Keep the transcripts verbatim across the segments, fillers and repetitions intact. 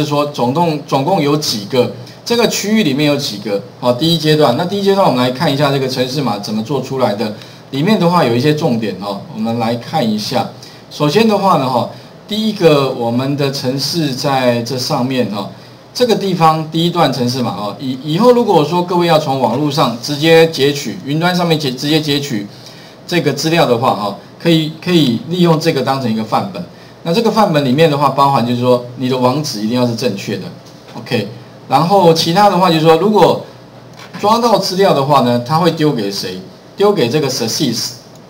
就是说总共总共有几个这个区域里面有几个好，第一阶段，那第一阶段我们来看一下这个程式码怎么做出来的，里面的话有一些重点哦，我们来看一下。首先的话呢哈，第一个我们的程式在这上面哈。这个地方第一段程式码哦，以以后如果说各位要从网络上直接截取，云端上面截直接截取这个资料的话哦，可以可以利用这个当成一个范本。那这个范本里面的话，包含就是说你的网址一定要是正确的 ，OK。然后其他的话就是说，如果抓到资料的话呢，它会丢给谁？丢给这个 success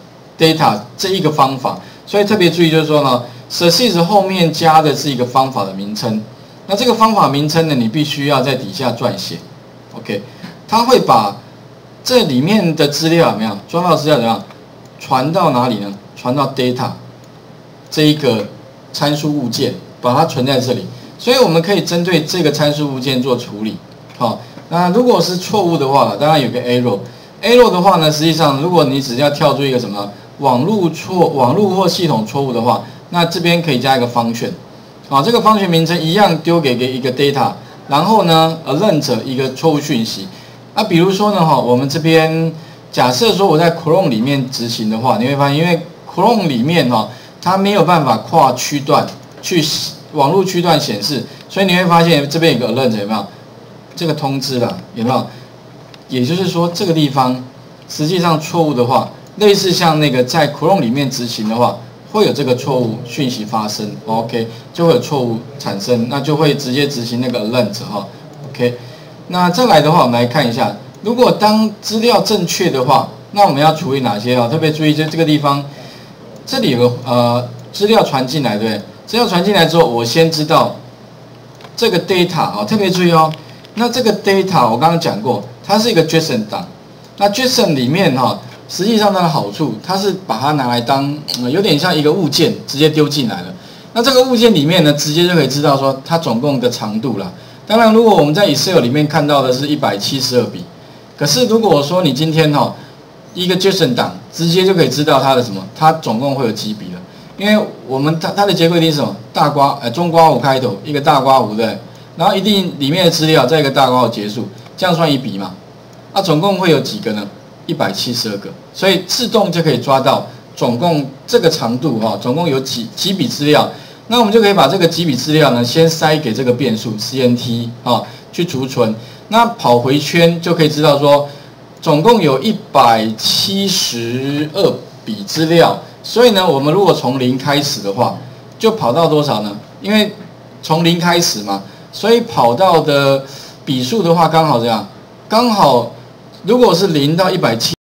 data 这一个方法。所以特别注意就是说呢 ，success 后面加的是一个方法的名称。那这个方法名称呢，你必须要在底下撰写 ，OK， 它会把这里面的资料怎么样，抓到资料怎么样，传到哪里呢？传到 data 这一个参数物件，把它存在这里。所以我们可以针对这个参数物件做处理。好，那如果是错误的话，当然有个 error。error 的话呢，实际上如果你只要跳出一个什么网络错、网络或系统错误的话，那这边可以加一个function。啊，这个方程名称一样丢给一个 data， 然后呢 ，alert 一个错误讯息。那比如说呢，哈，我们这边假设说我在 Chrome 里面执行的话，你会发现，因为 Chrome 里面哈，它没有办法跨区段去网络区段显示，所以你会发现这边有个 alert 有没有？这个通知啦，有没有？也就是说，这个地方实际上错误的话，类似像那个在 Chrome 里面执行的话。会有这个错误讯息发生 ，OK， 就会有错误产生，那就会直接执行那个 alert 哈 ，OK。那再来的话，我们来看一下，如果当资料正确的话，那我们要处理哪些啊？特别注意，就这个地方，这里有个呃资料传进来，对不对？资料传进来之后，我先知道这个 data 啊，特别注意哦。那这个 data 我刚刚讲过，它是一个 JSON 档，那 JSON 里面哈。实际上它的好处，它是把它拿来当、呃、有点像一个物件，直接丢进来了。那这个物件里面呢，直接就可以知道说它总共的长度啦。当然，如果我们在 Excel 里面看到的是一百七十二笔，可是如果说你今天哈、哦、一个 JSON 档，直接就可以知道它的什么，它总共会有几笔了。因为我们它它的结构一定是什么大括呃中括弧开头，一个大括弧对，然后一定里面的资料再一个大括弧结束，这样算一笔嘛？那、啊、总共会有几个呢？一百七十二个，所以自动就可以抓到总共这个长度哈，总共有几几笔资料。那我们就可以把这个几笔资料呢，先塞给这个变数 C N T 啊去储存。那跑回圈就可以知道说，总共有一百七十二笔资料。所以呢，我们如果从零开始的话，就跑到多少呢？因为从零开始嘛，所以跑到的笔数的话，刚好这样，刚好。如果是零到一百七。